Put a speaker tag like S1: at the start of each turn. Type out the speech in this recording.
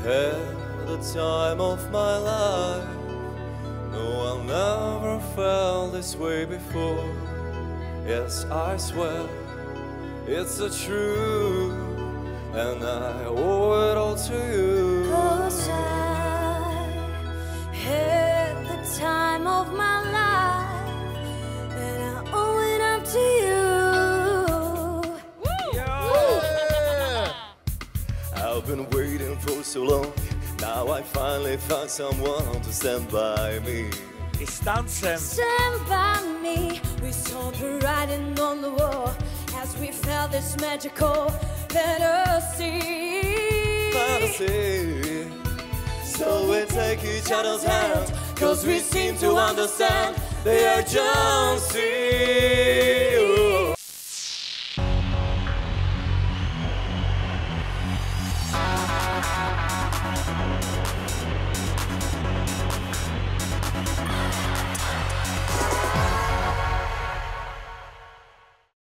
S1: Had the time of my life. No, I never felt this way before. Yes, I swear it's the truth, and I owe it all to you.
S2: 'Cause I had the time of my life, and I owe it up to you.
S1: Yeah. I've been waiting for so long. Now I finally found someone to stand by me.
S3: Distansen.
S2: Stand by me. We saw the writing on the wall as we felt this magical fantasy.
S1: So we take each other's hand, 'cause we seem to understand the urgency.